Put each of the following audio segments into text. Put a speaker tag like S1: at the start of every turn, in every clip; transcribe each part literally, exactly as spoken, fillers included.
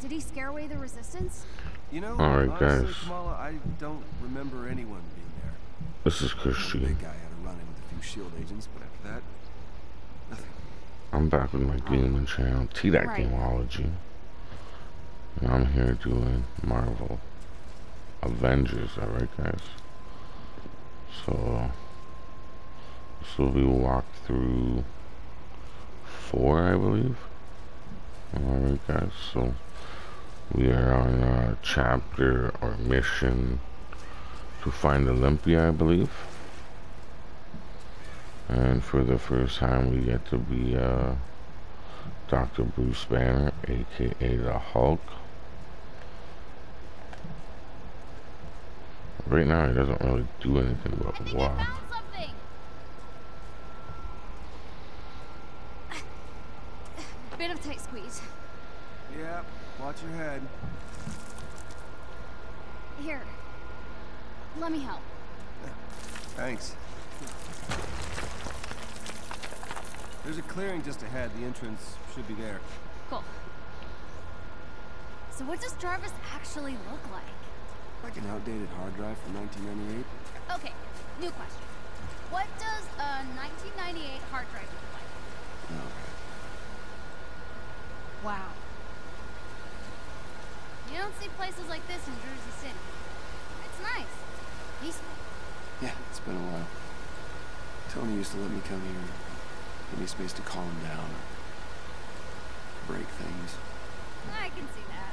S1: Did he scare away the resistance?
S2: You know,
S3: Alright,
S2: honestly,
S3: guys.
S2: Kamala, I don't remember anyone being there.
S3: This is
S2: The
S3: Christian.
S2: big guy had a run-in with a few SHIELD agents, but after that, nothing.
S3: I'm back with my gaming channel, T-Dot
S1: Right.
S3: Gameology. And I'm here doing Marvel Avengers, alright guys? So, this will be walked through four, I believe. Alright guys, so we are on a chapter or mission to find Olympia, I believe. And for the first time we get to be uh, Doctor Bruce Banner, aka the Hulk. Right now he doesn't really do anything but
S1: I think I
S3: walk.
S1: found something. Bit of tight squeeze.
S2: Yeah, watch your head.
S1: Here. Let me help.
S2: Thanks. There's a clearing just ahead. The entrance should be there.
S1: Cool. So what does Jarvis actually look like?
S2: Like an outdated hard drive from nineteen ninety-eight.
S1: Okay, new question. What does a nineteen ninety-eight hard drive look like?
S2: Okay.
S1: Wow. You don't see places like this in Jersey City. It's nice. Peaceful.
S2: Yeah, it's been a while. Tony used to let me come here. Give me space to calm down. Break things.
S1: I can see that.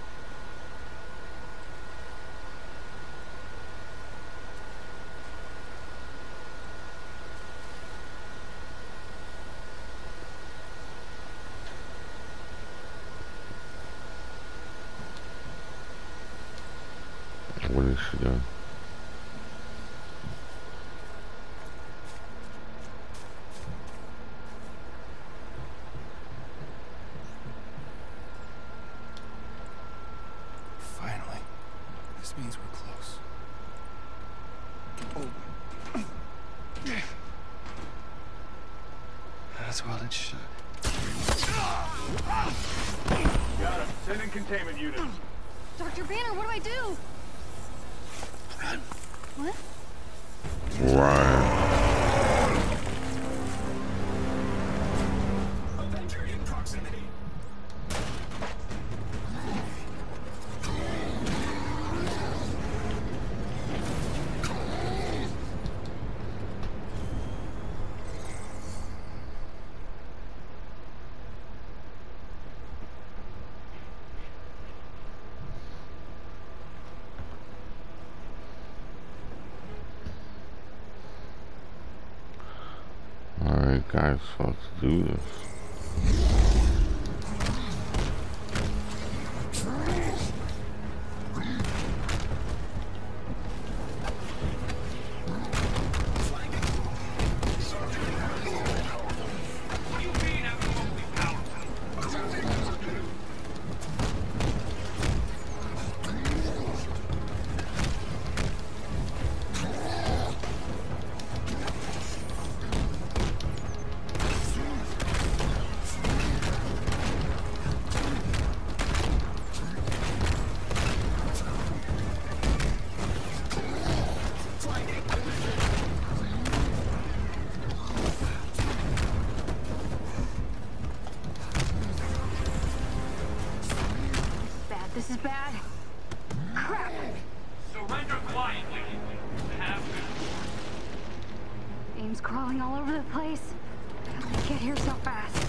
S3: What is she doing?
S2: Finally. This means we're close. Oh. That's well and shut.
S4: Got him. Sending containment units.
S1: Doctor Banner, what do I do? What?
S3: Right.
S4: Avenger in proximity.
S3: Alright guys, so let's do this.
S1: Bad. This is bad. Crap.
S4: Surrender quietly. Have to.
S1: Aim's crawling all over the place. How did I get here so fast?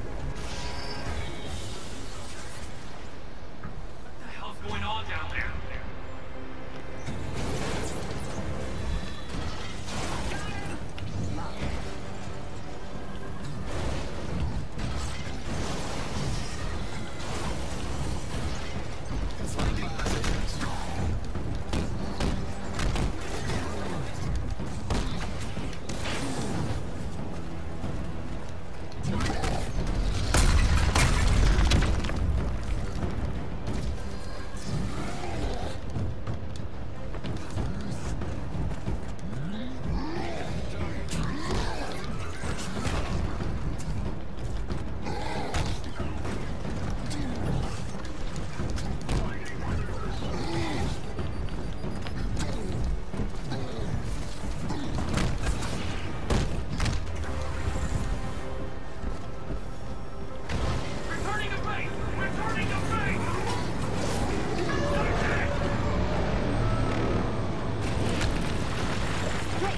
S4: What the hell's going on down there?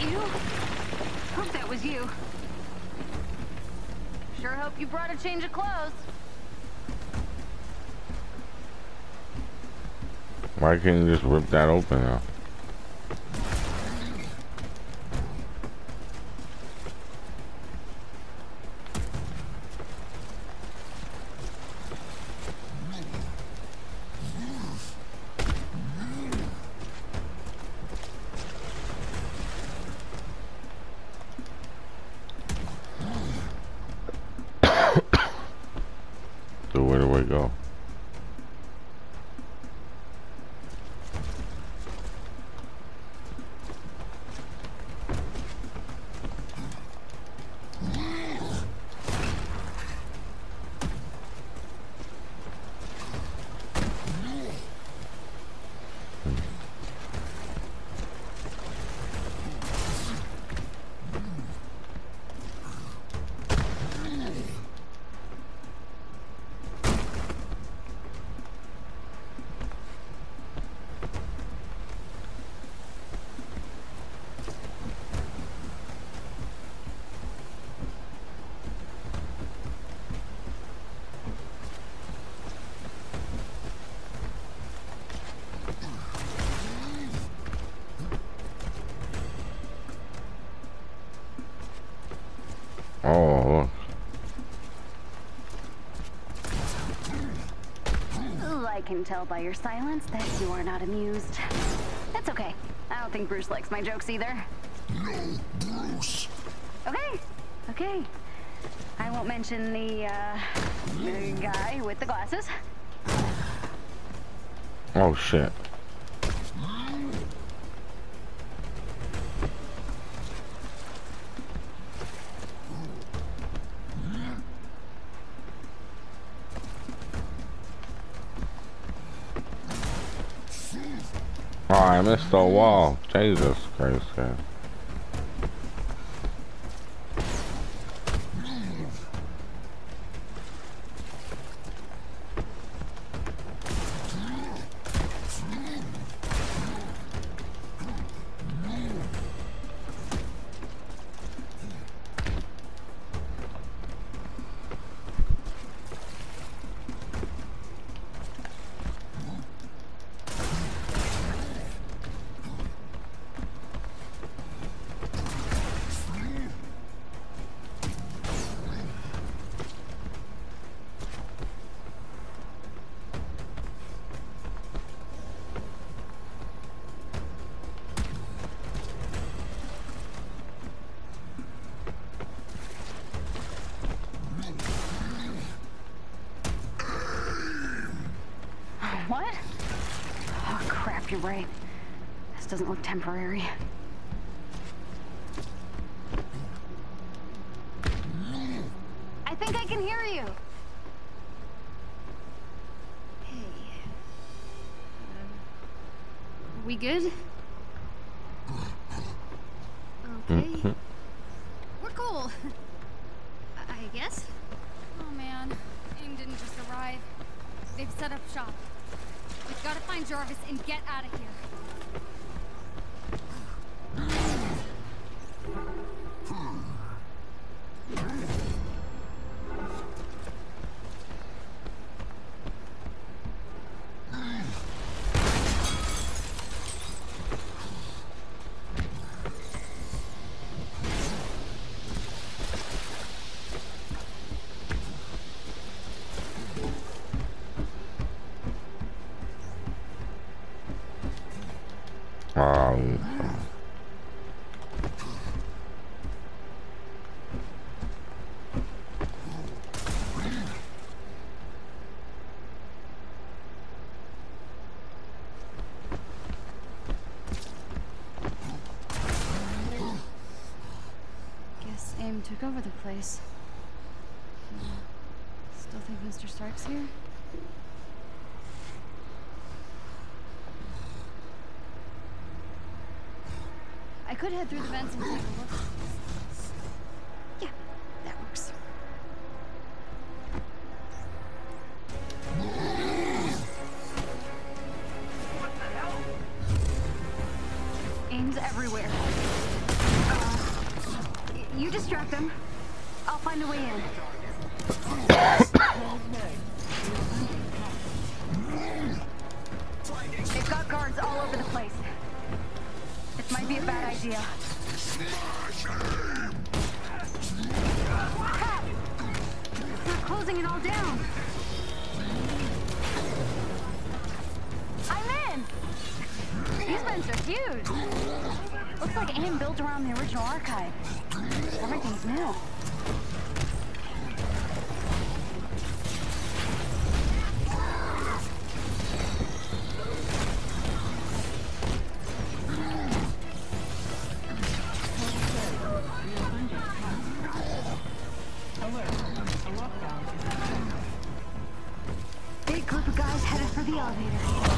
S1: You? Hope that was you. Sure hope you brought a change of clothes.
S3: Why can't you just rip that open now? So where do I go? Oh,
S1: Ooh, I can tell by your silence that you are not amused. That's okay. I don't think Bruce likes my jokes either.
S5: No, Bruce.
S1: Okay, okay. I won't mention the, uh, the guy with the glasses.
S3: oh shit. Oh, I missed the wall. Jesus Christ, man.
S1: What? Oh, crap, you're right. This doesn't look temporary. I think I can hear you. Hey. Uh, we good? Okay. We're cool. I I guess. Oh man, Aang didn't just arrive. They've set up shop. We've got to find Jarvis and get out of here.
S3: Um,
S1: Guess Aim took over the place. Uh, Still think Mister Stark's here? I could head through the vents and take a look. Yeah, that works.
S4: What the hell?
S1: Aim's everywhere. You distract them. I'll find a way in. They've got guards all over the place. This might be a bad idea. Crap! It's not closing it all down. I'm in! These vents are huge. Looks like AIM built around the original archive. Everything's new. Big group of guys headed for the elevator.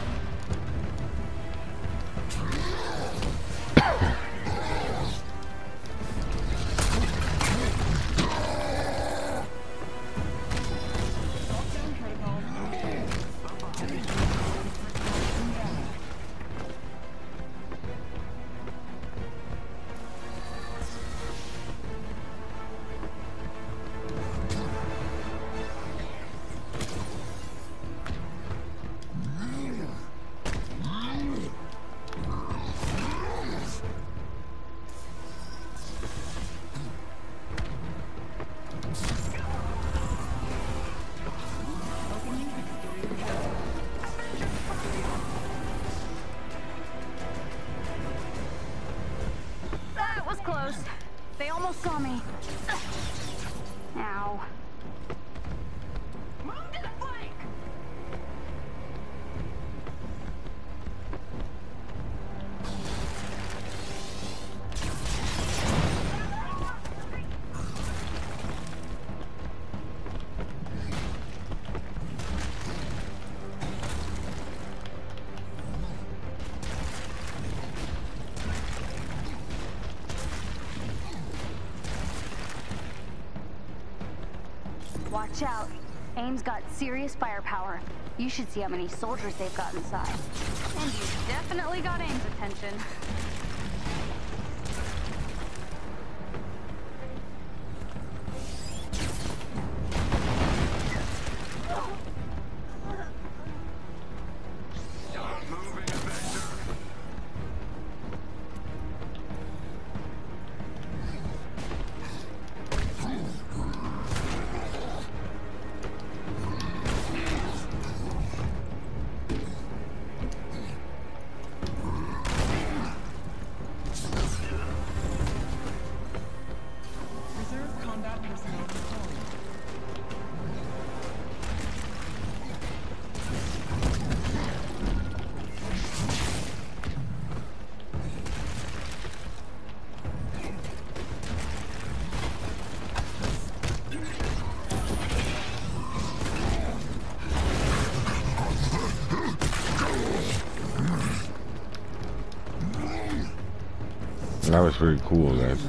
S1: Close. They almost saw me. Ow. Move to the flank! Watch out. AIM's got serious firepower. You should see how many soldiers they've got inside. And you definitely got AIM's attention.
S3: That was pretty cool, guys.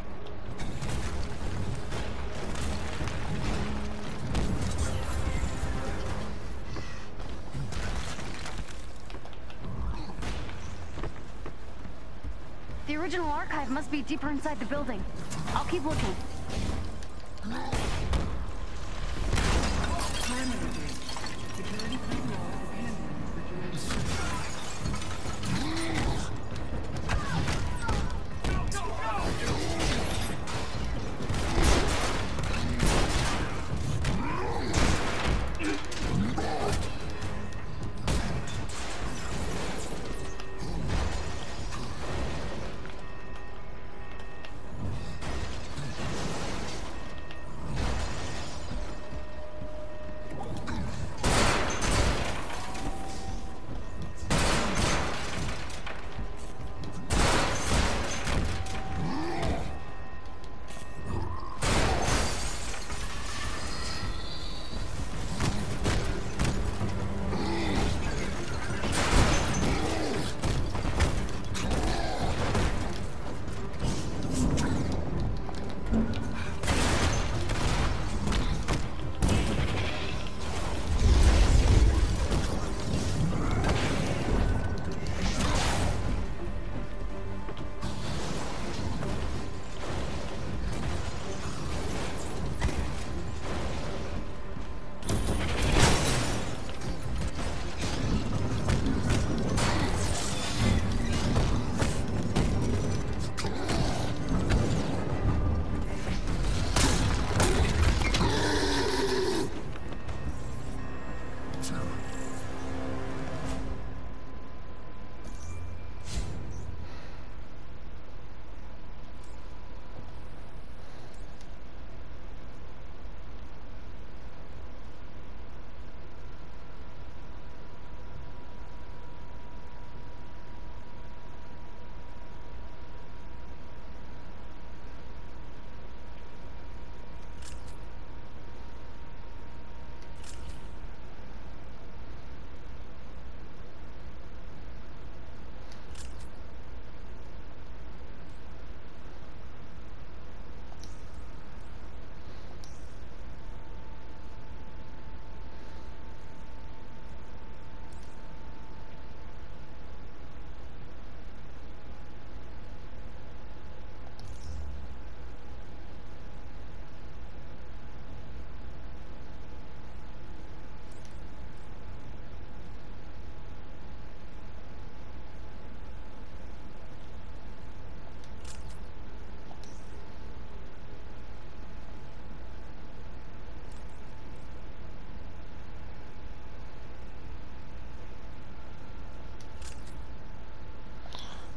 S1: The original archive must be deeper inside the building. I'll keep looking.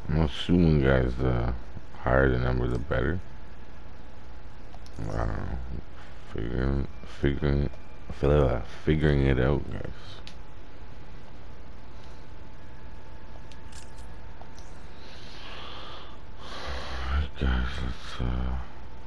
S3: I'm assuming, guys, the higher the number, the better. I don't know. Figuring, figuring, uh, figuring it out, guys. Alright, guys, let's, uh...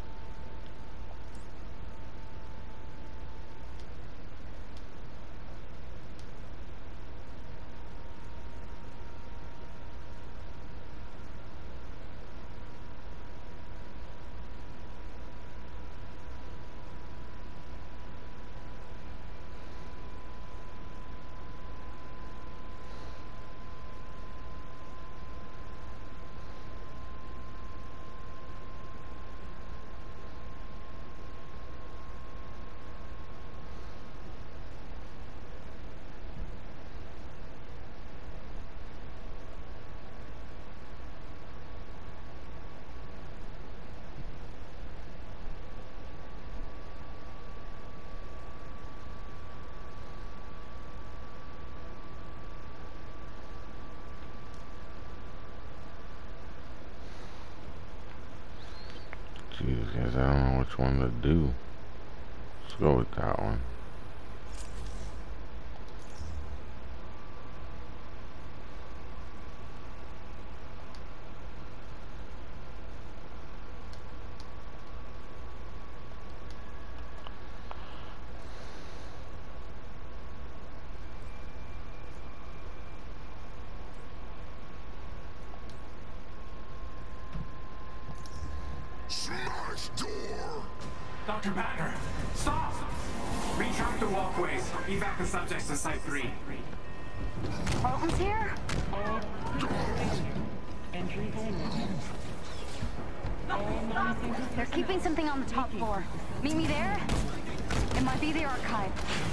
S3: Jeez, guys, I don't know which one to do. Let's go with that one.
S5: Smash door!
S4: Doctor Banner, stop! Retract the walkways. Evac the subjects to Site three.
S1: Alton's here? They're keeping something on the top floor. Meet me there? It might be the archive.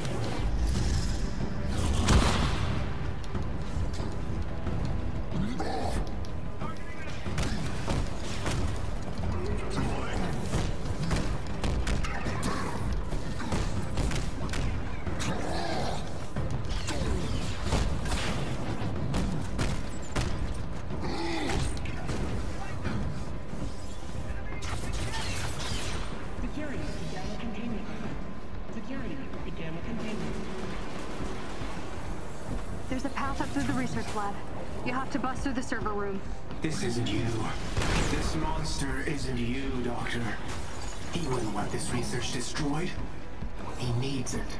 S1: There's a path up through the research lab. You have to bust through the server room.
S6: This isn't you. This monster isn't you, Doctor. He wouldn't want this research destroyed. He needs it.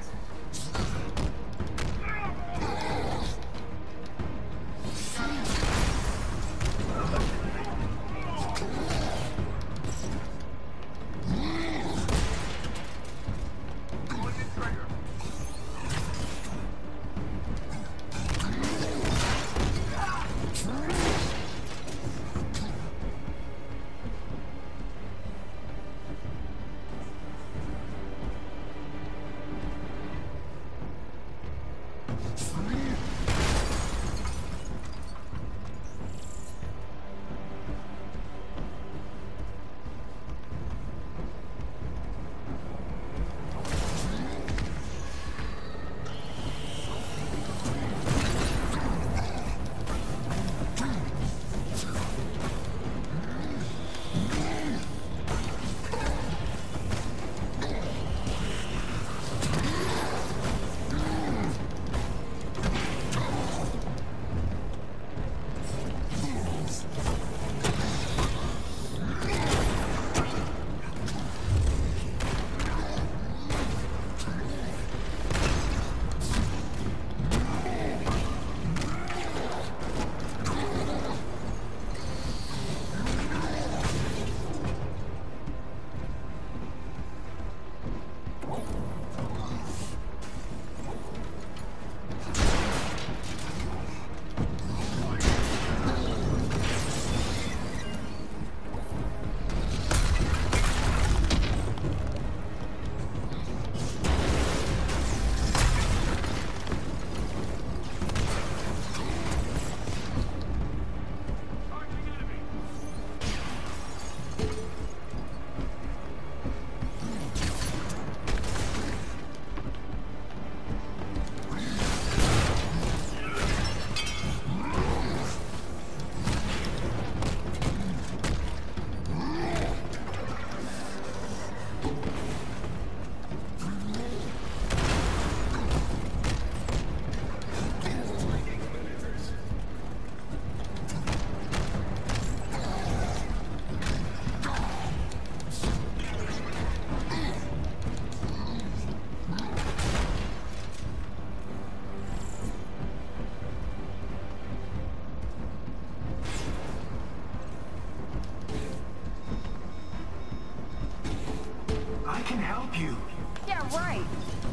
S6: can help you.
S1: Yeah, right.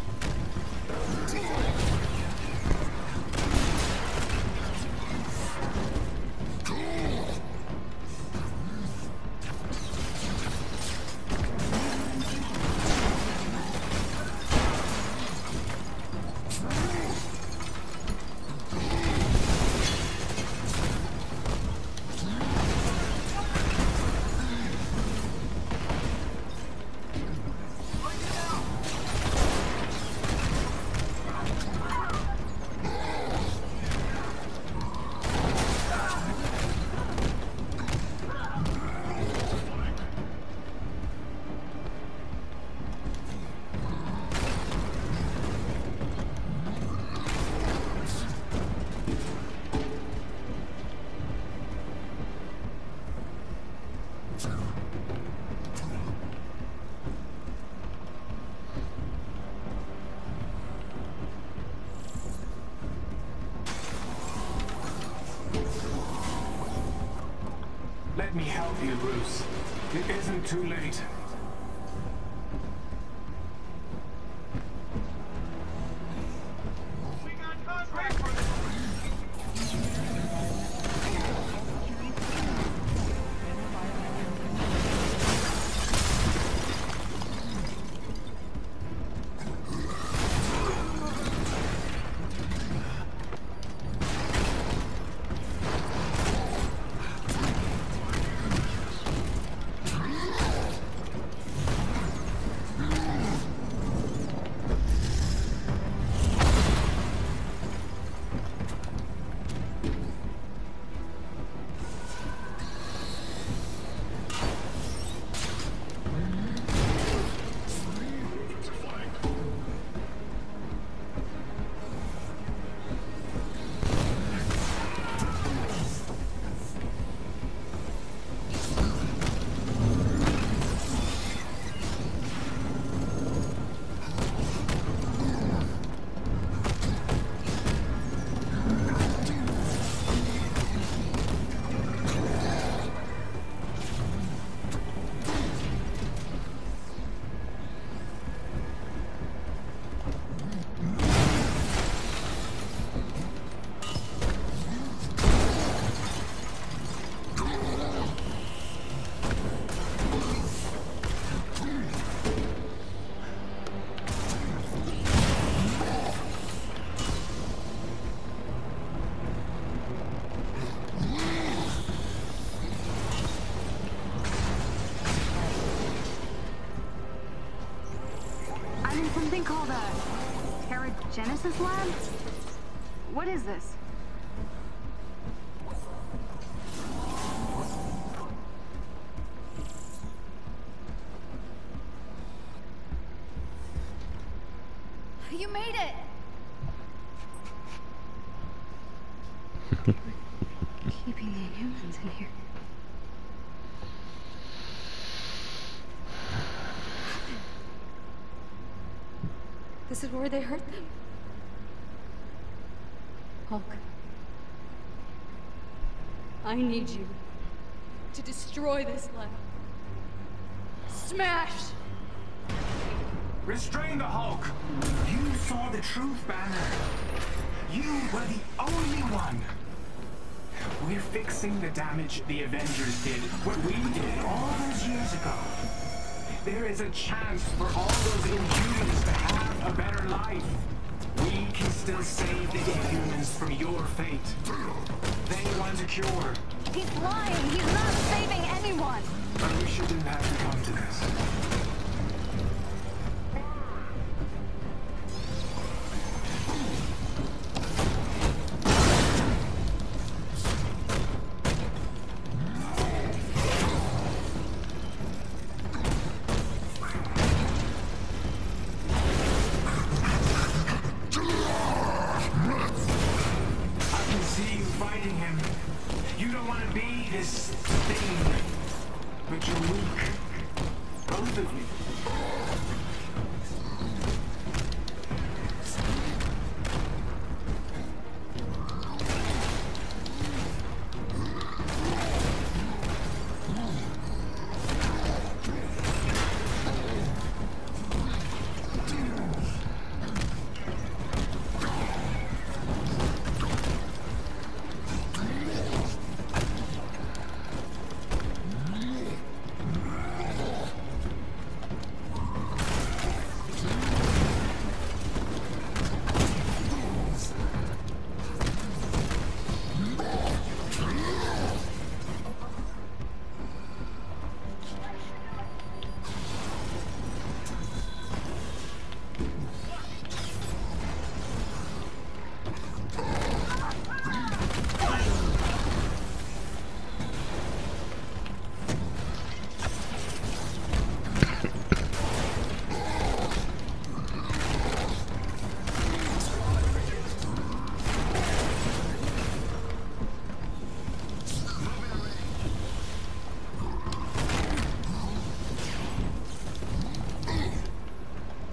S6: Let me help you, Bruce. It isn't too late. We got contract for this.
S1: Something called a Terrigenesis lab? What is this? You made it! Keeping the humans in here. This is where they hurt them. Hulk. I need you to destroy this lab. Smash!
S6: Restrain the Hulk! You saw the truth, Banner. You were the only one. We're fixing the damage the Avengers did, what we did all those years ago. There is a chance for all those Inhumans to have a better life. We can still save the Inhumans from your fate. They want a cure.
S1: He's lying! He's not saving anyone!
S6: I wish it didn't have to come to this.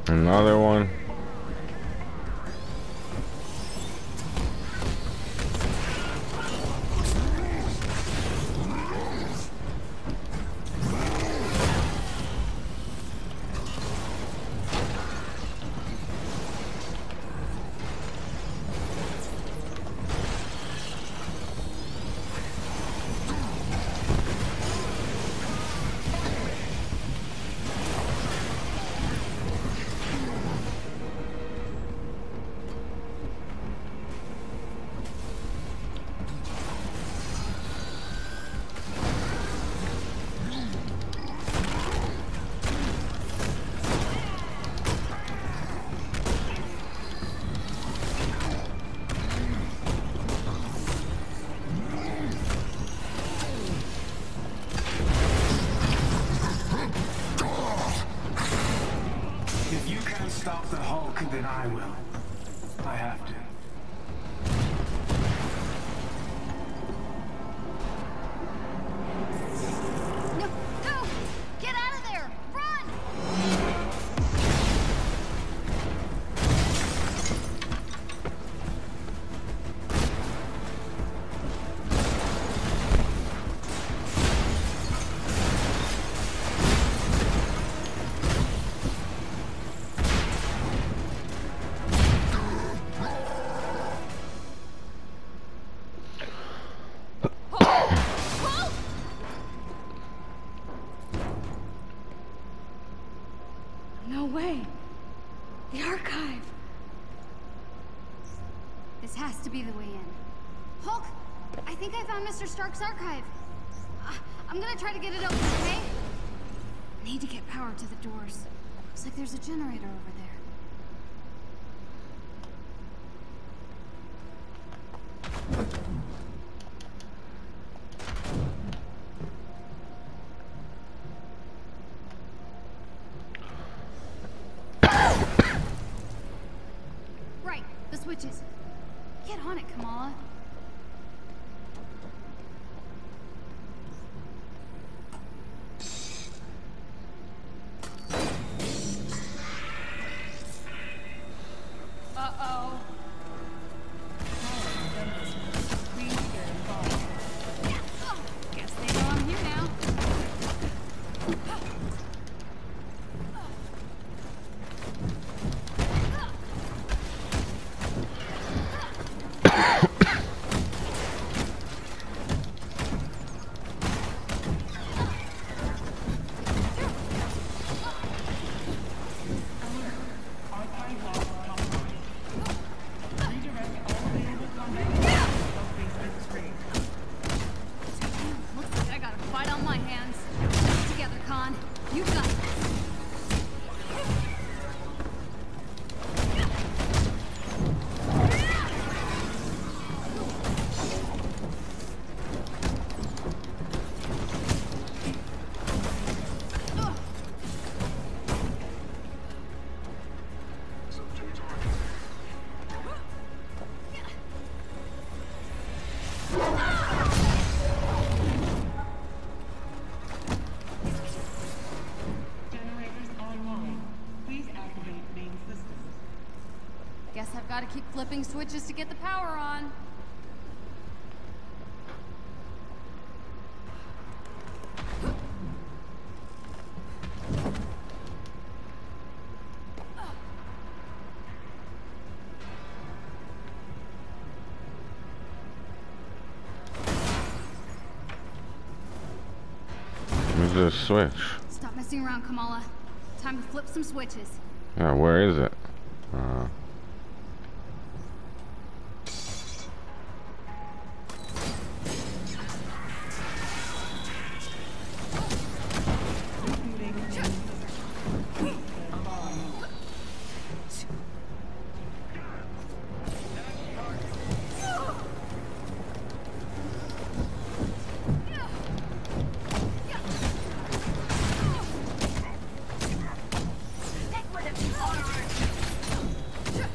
S3: Another one.
S6: If you can't stop the Hulk, then I will. I have to.
S1: No, no! Get out of there! Run! Hulk! No way. The archive. This has to be the way in. Hulk, I think I found Mister Stark's archive. Uh, I'm gonna try to get it open, okay? Need to get power to the doors. Looks like there's a generator over there. Right, the switches. Get on it, Kamala. Uh-oh. Oh, guess they know I'm here now. Looks like I got a fight on my hands. Get together, Khan. You got it.
S7: Generators online. Please activate main system.
S1: Guess I've got to keep flipping switches to get the power on.
S3: Where's the switch?
S1: Stop messing around, Kamala. Time to flip some switches.
S3: Yeah, where is it? Uh,
S1: Heck with it.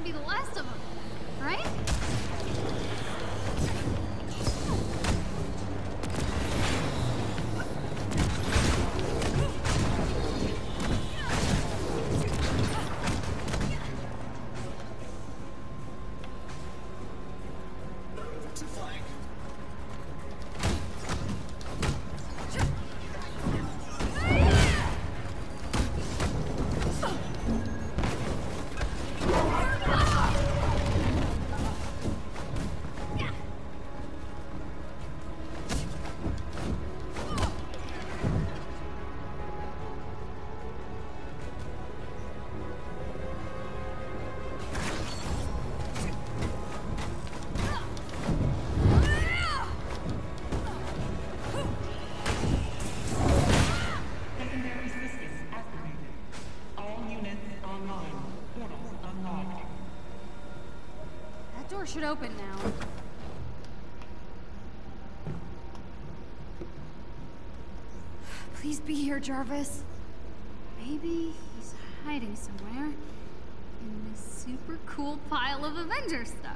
S1: be the last of them, right?
S7: Secondary systems activated. All units online. Portals unlocked.
S1: That door should open now. Please be here, Jarvis. Maybe he's hiding somewhere in this super cool pile of Avengers stuff.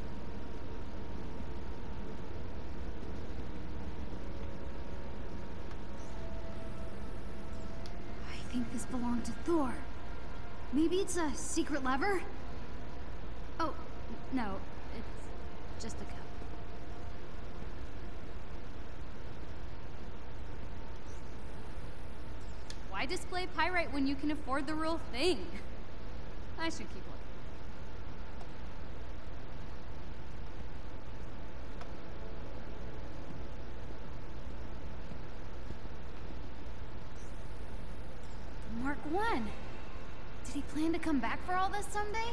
S1: I think this belonged to Thor. Maybe it's a secret lever? Oh, no, it's just a cup. Why display pyrite when you can afford the real thing? I should keep looking. Mark one. Did he plan to come back for all this someday?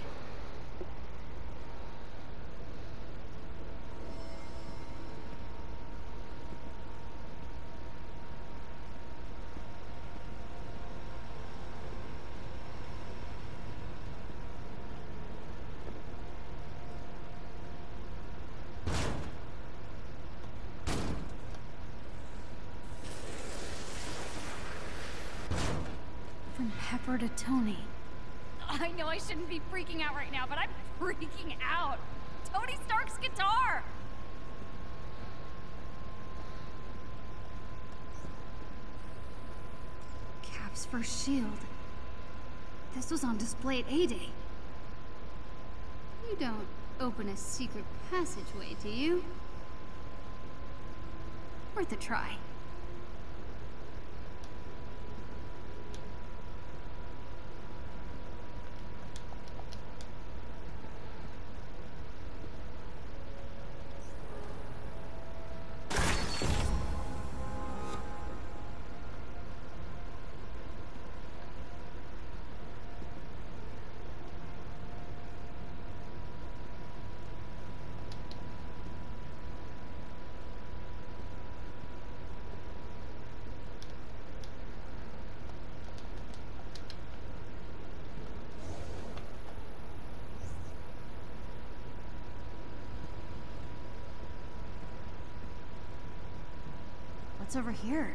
S1: From Pepper to Tony. I know I shouldn't be freaking out right now, but I'm freaking out. Tony Stark's guitar! Cap's first shield. This was on display at A-Day. You don't open a secret passageway, do you? Worth a try. What's over here?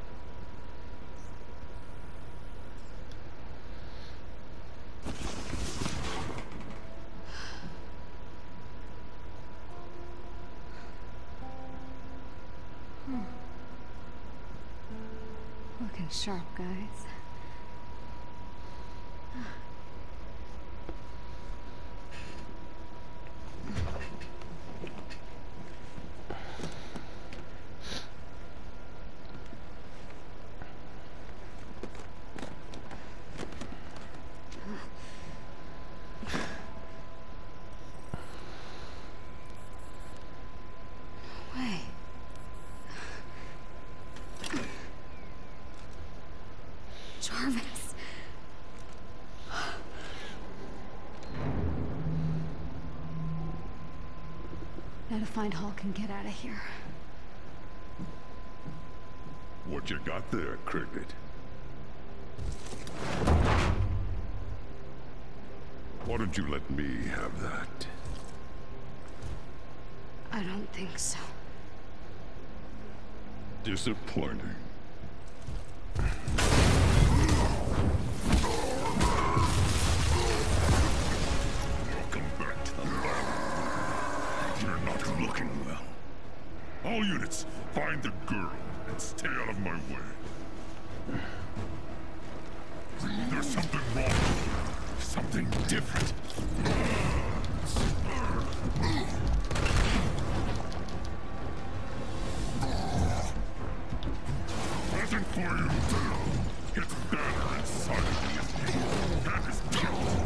S1: Hmm. Looking sharp, guys. Jarvis. Gotta find Hulk and get out of here.
S5: What you got there, Cricket? Why don't you let me have that?
S1: I don't think so.
S5: Disappointing. Find the girl and stay out of my way. There's something wrong. Something different. Present for you. It's Banner inside of me. That is killed.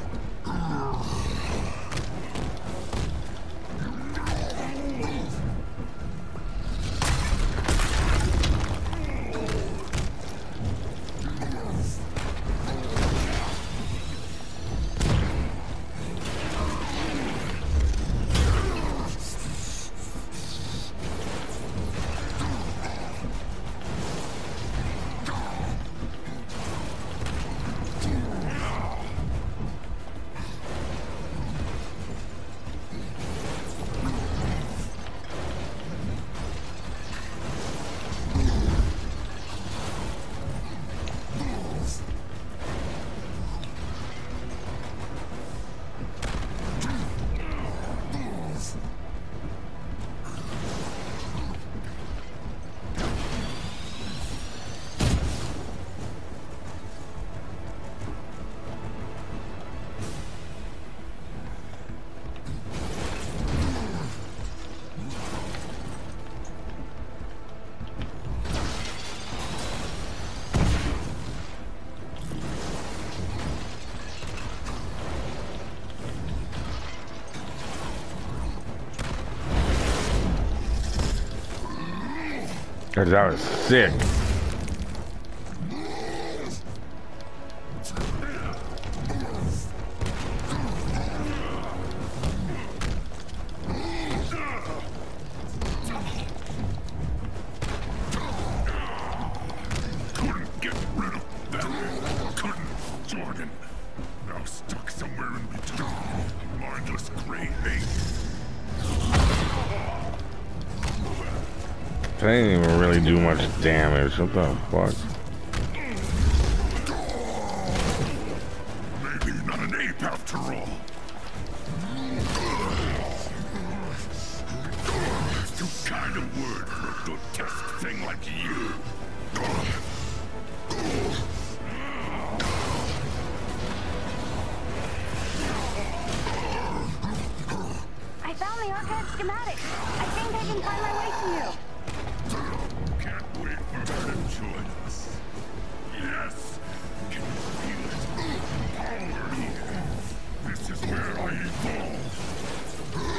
S3: Cause that was sick.
S5: Couldn't get rid of that. Couldn't, Jordan. Now stuck somewhere in between. A mindless gray ape.
S3: That didn't even really do much damage. What the fuck?
S5: Maybe not an ape after all. It's too kind of word for a grotesque thing like you.
S1: I found the archive schematic. I think I can find my way to you.
S5: Can't wait for her to join us. Yes! Can you feel it? Power here. This is where I evolve.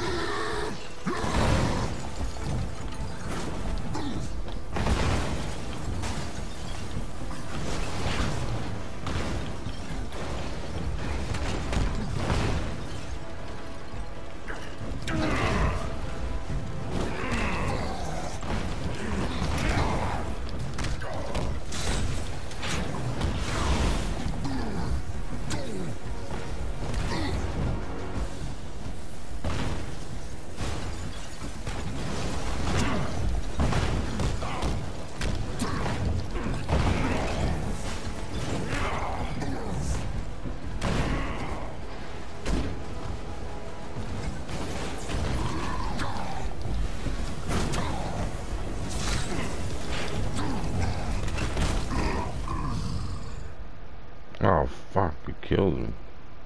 S3: Oh fuck, we killed him.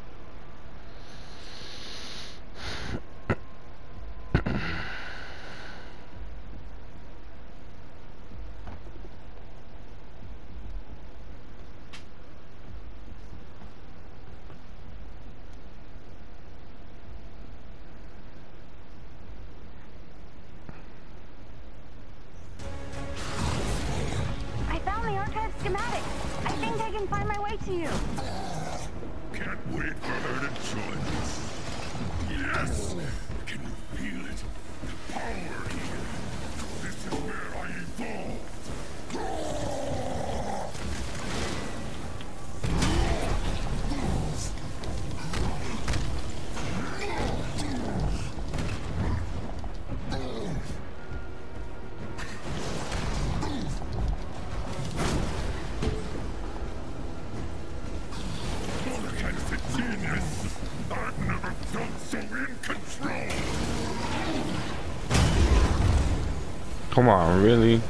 S1: I found the archive schematic. I think I can find my way to you.
S5: Can't wait for her to join us. Yes! Can you feel it? The power here. This is where I evolved. What kind of genius? I've never felt so in control.
S3: Come on, really?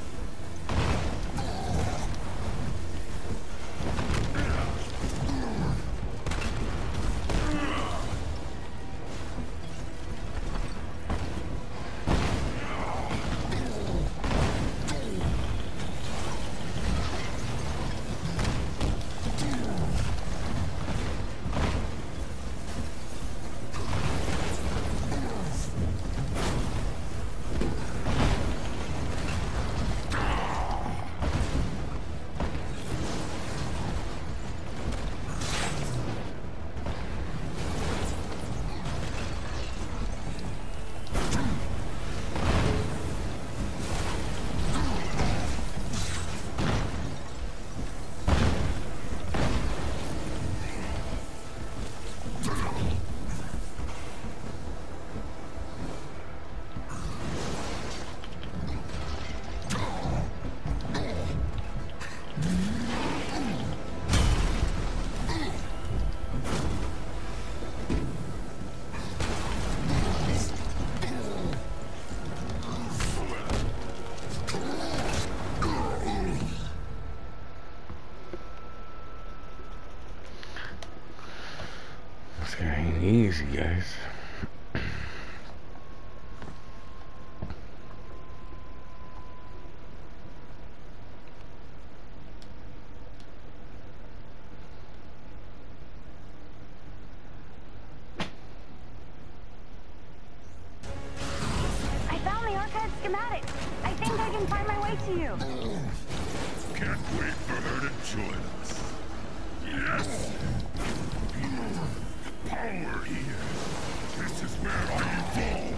S3: This guy ain't easy, guys.
S8: I found the archive schematic. I think I can find my way to you.
S5: Can't wait for her to join us. Yes! Power here. This is where I evolved.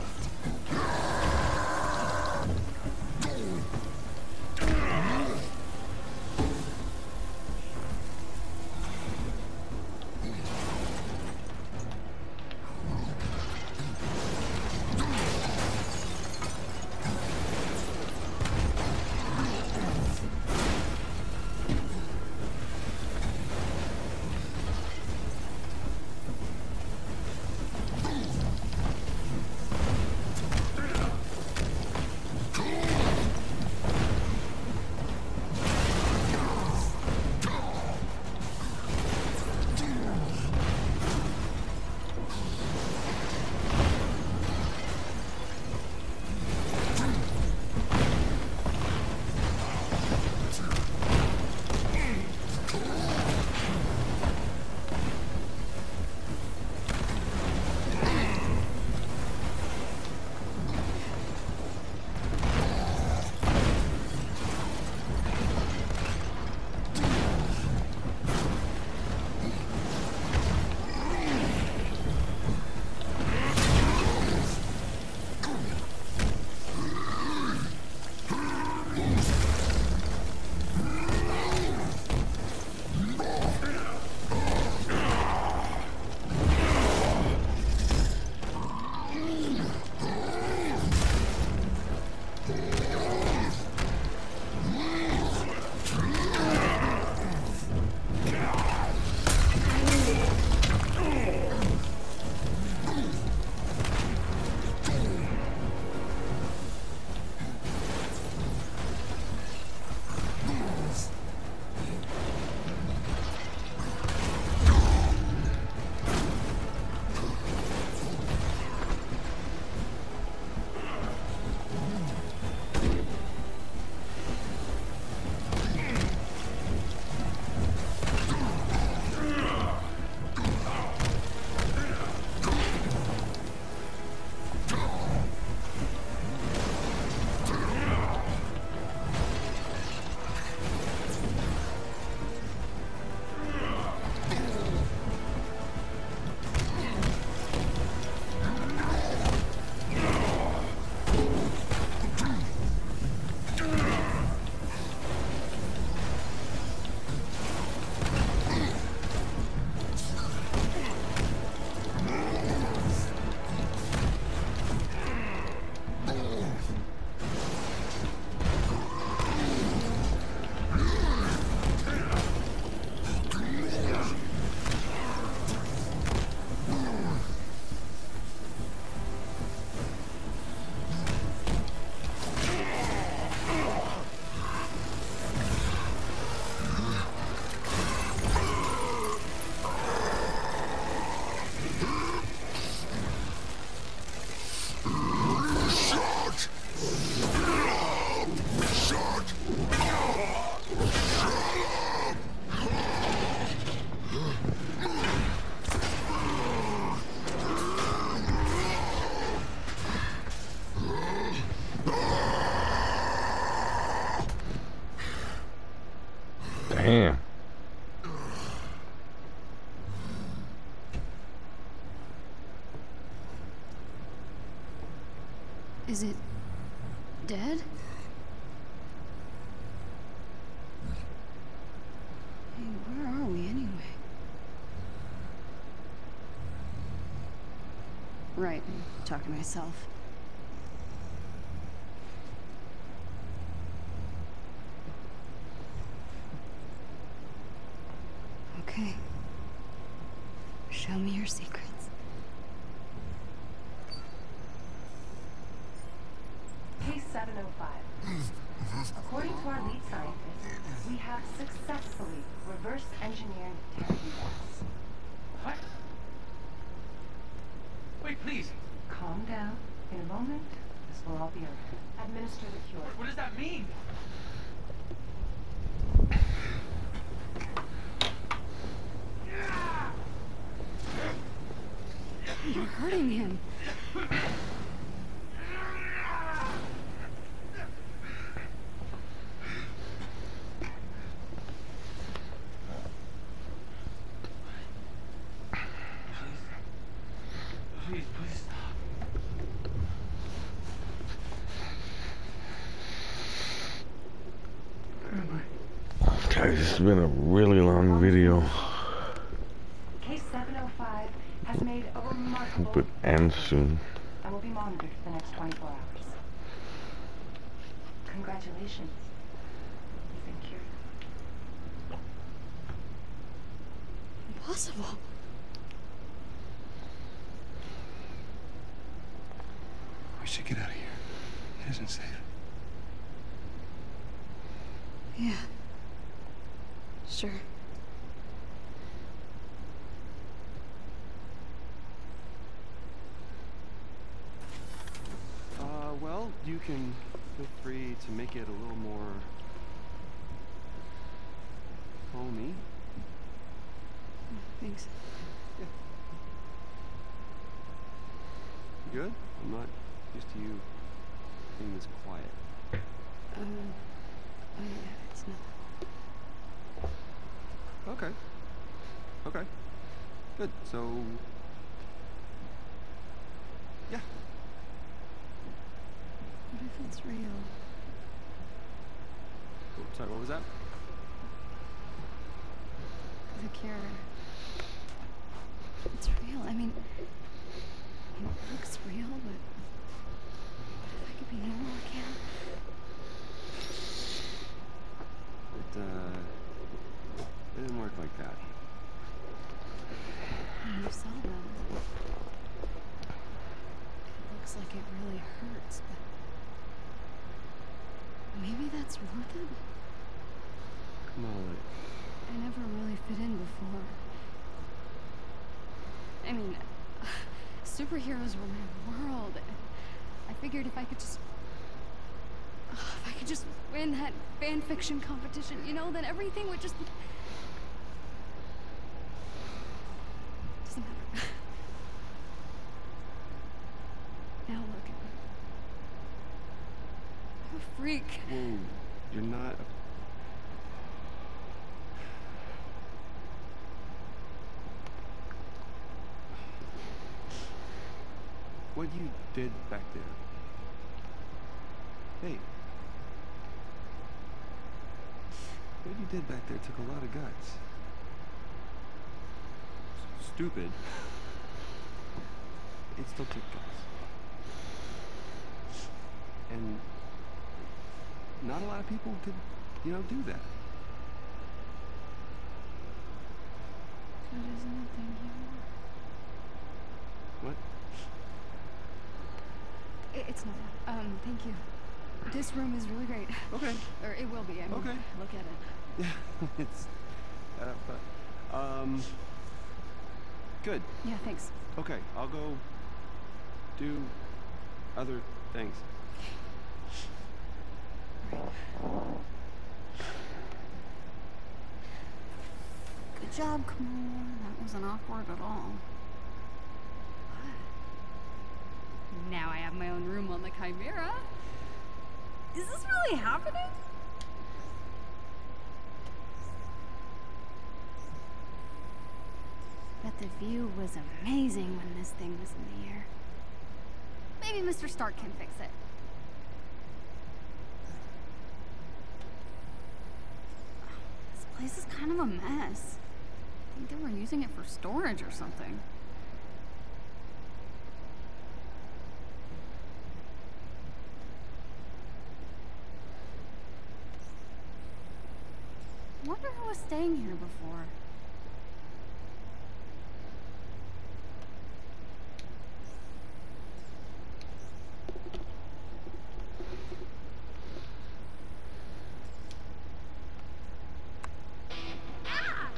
S1: Is it dead? Hey, where are we anyway? Right, I'm talking to myself. Okay. Show me your secrets.
S7: Case seven oh five. According to our lead scientist, we have successfully reverse engineered Terran gas.
S4: What? Wait, please.
S7: Calm down. In a moment, this will all be over. Administer the cure.
S4: What does that mean?
S1: You're hurting him.
S4: Please, please stop.
S3: Guys, this has been a really long video.
S7: Case seven oh five has made a remarkable
S3: Hope it ends soon.
S7: and will be monitored for the next twenty-four hours. Congratulations. You've been cured.
S1: Impossible.
S2: We should get out of here. It isn't safe.
S1: Yeah. Sure.
S2: Uh, well, you can feel free to make it a little more homey.
S1: Thanks.
S2: You good? I'm not used to you being this quiet.
S1: Um, oh yeah, it's not.
S2: Okay. Okay. Good. So, yeah.
S1: What if it's real?
S2: Oh, sorry, what was that?
S1: The cure. It's real. I mean, it looks real, but what if I could be normal again?
S2: It, uh, it didn't work like that.
S1: You saw them. It looks like it really hurts, but maybe that's worth it?
S2: Come on.
S1: I never really fit in before. I mean, superheroes were my world. I figured if I could just... If I could just win that fan fiction competition, you know, then everything would just be... Doesn't matter. Now look at me. I'm a freak.
S2: Whoa, you're not a... What you did back there. Hey. What you did back there took a lot of guts. S- stupid. It still took guts. And not a lot of people could, you know, do that.
S1: Good, isn't it? Thank you.
S2: What?
S1: I- It's not that. Um, thank you. This room is really great.
S2: Okay.
S1: Or it will be. I mean,
S2: Okay.
S1: look at it.
S2: Yeah, it's, uh, but, um, good.
S1: Yeah, thanks.
S2: Okay, I'll go do other things.
S1: Good job, Kamala. That wasn't awkward at all. What? Now I have my own room on the Chimera. Is this really happening? Bet the view was amazing when this thing was in the air. Maybe Mister Stark can fix it. place is kind of a mess. I think they were using it for storage or something. Wonder who was staying here before. Ah!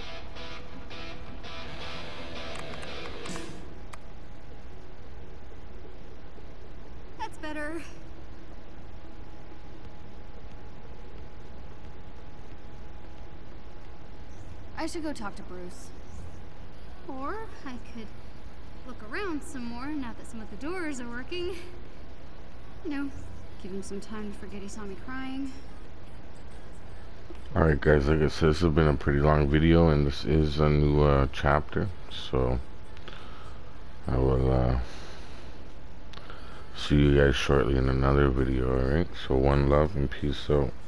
S1: That's better. I should go talk to Bruce. Or I could look around some more now that some of the doors are working. You know, give him some time to forget he saw me crying.
S3: Alright guys, like I said, this has been a pretty long video, and this is a new uh, chapter, so I will uh, see you guys shortly in another video. Alright, so one love and peace out.